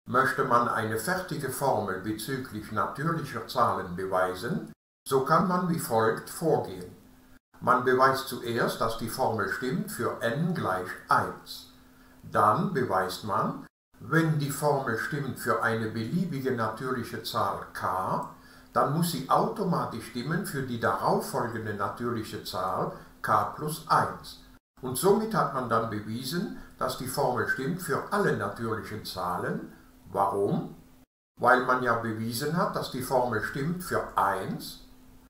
Möchte man eine fertige Formel bezüglich natürlicher Zahlen beweisen, so kann man wie folgt vorgehen. Man beweist zuerst, dass die Formel stimmt für n gleich 1. Dann beweist man, wenn die Formel stimmt für eine beliebige natürliche Zahl k, dann muss sie automatisch stimmen für die darauffolgende natürliche Zahl k plus 1. Und somit hat man dann bewiesen, dass die Formel stimmt für alle natürlichen Zahlen. Warum? Weil man ja bewiesen hat, dass die Formel stimmt für 1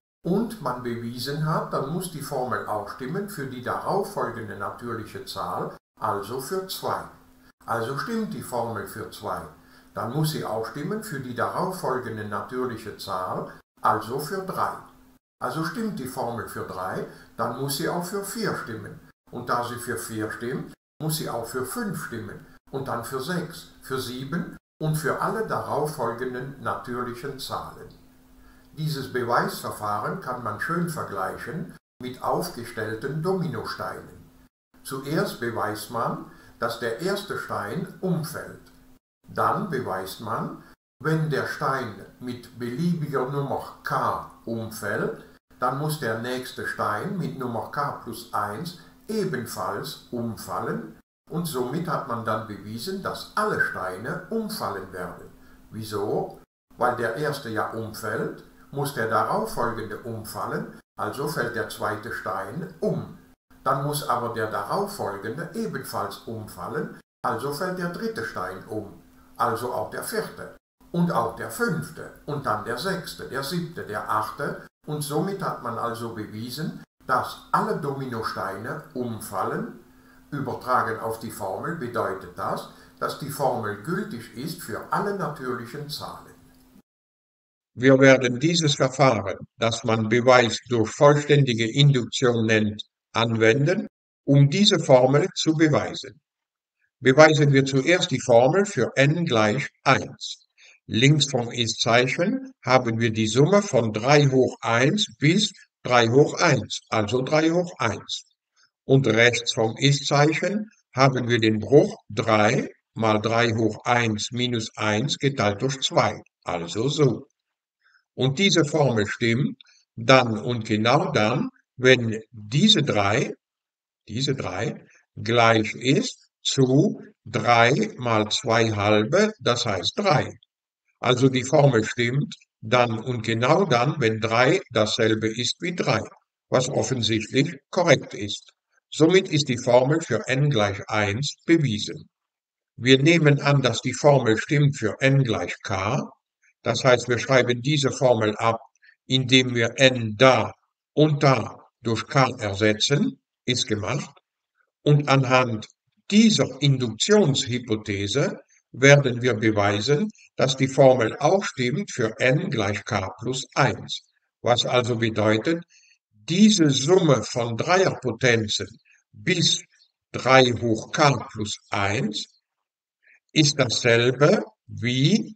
und man bewiesen hat, dann muss die Formel auch stimmen für die darauffolgende natürliche Zahl, also für 2. Also stimmt die Formel für 2. Dann muss sie auch stimmen für die darauffolgende natürliche Zahl, also für 3. Also stimmt die Formel für 3, dann muss sie auch für 4 stimmen. Und da sie für 4 stimmt, muss sie auch für 5 stimmen und dann für 6, für 7 und für alle darauffolgenden natürlichen Zahlen. Dieses Beweisverfahren kann man schön vergleichen mit aufgestellten Dominosteinen. Zuerst beweist man, dass der erste Stein umfällt. Dann beweist man, wenn der Stein mit beliebiger Nummer k umfällt, dann muss der nächste Stein mit Nummer k plus 1 ebenfalls umfallen und somit hat man dann bewiesen, dass alle Steine umfallen werden. Wieso? Weil der erste ja umfällt, muss der darauffolgende umfallen, also fällt der zweite Stein um. Dann muss aber der darauffolgende ebenfalls umfallen, also fällt der dritte Stein um, also auch der vierte und auch der fünfte und dann der sechste, der siebte, der achte und somit hat man also bewiesen, dass alle Dominosteine umfallen. Übertragen auf die Formel bedeutet das, dass die Formel gültig ist für alle natürlichen Zahlen. Wir werden dieses Verfahren, das man Beweis durch vollständige Induktion nennt, anwenden, um diese Formel zu beweisen. Beweisen wir zuerst die Formel für n gleich 1. Links vom Ist-Zeichen haben wir die Summe von 3 hoch 1 bis 3 hoch 1, also 3 hoch 1. Und rechts vom Ist-Zeichen haben wir den Bruch 3 mal 3 hoch 1 minus 1 geteilt durch 2, also so. Und diese Formel stimmt dann und genau dann, wenn diese 3 gleich ist zu 3 mal 2 halbe, das heißt 3. Also die Formel stimmt dann und genau dann, wenn 3 dasselbe ist wie 3, was offensichtlich korrekt ist. Somit ist die Formel für n gleich 1 bewiesen. Wir nehmen an, dass die Formel stimmt für n gleich k. Das heißt, wir schreiben diese Formel ab, indem wir n da und da durch k ersetzen, ist gemacht. Und anhand dieser Induktionshypothese werden wir beweisen, dass die Formel auch stimmt für n gleich k plus 1, was also bedeutet, diese Summe von Dreierpotenzen bis 3 hoch k plus 1 ist dasselbe wie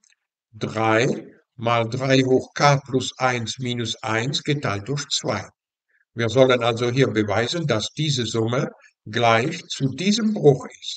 3 mal 3 hoch k plus 1 minus 1 geteilt durch 2. Wir sollen also hier beweisen, dass diese Summe gleich zu diesem Bruch ist.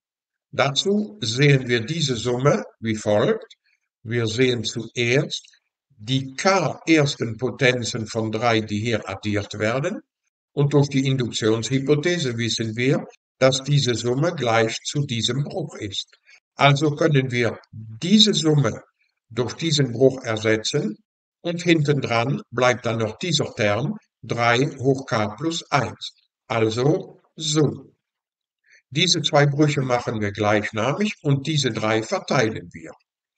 Dazu sehen wir diese Summe wie folgt. Wir sehen zuerst die k ersten Potenzen von 3, die hier addiert werden. Und durch die Induktionshypothese wissen wir, dass diese Summe gleich zu diesem Bruch ist. Also können wir diese Summe durch diesen Bruch ersetzen und hintendran bleibt dann noch dieser Term 3 hoch k plus 1. Also so. Diese zwei Brüche machen wir gleichnamig und diese 3 verteilen wir.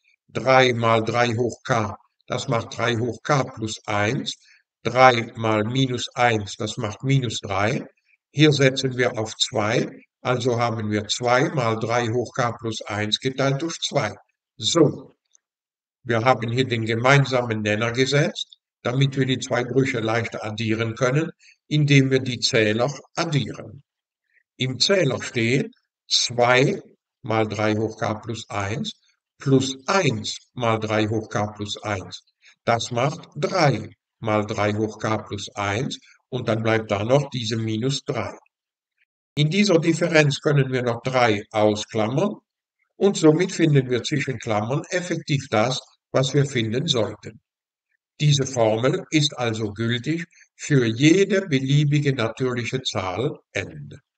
3 mal 3 hoch k, das macht 3 hoch k plus 1. 3 mal minus 1, das macht minus 3. Hier setzen wir auf 2, also haben wir 2 mal 3 hoch k plus 1 geteilt durch 2. So, wir haben hier den gemeinsamen Nenner gesetzt, damit wir die zwei Brüche leichter addieren können, indem wir die Zähler addieren. Im Zähler steht 2 mal 3 hoch k plus 1 plus 1 mal 3 hoch k plus 1. Das macht 3 mal 3 hoch k plus 1 und dann bleibt da noch diese minus 3. In dieser Differenz können wir noch 3 ausklammern und somit finden wir zwischen Klammern effektiv das, was wir finden sollten. Diese Formel ist also gültig für jede beliebige natürliche Zahl n.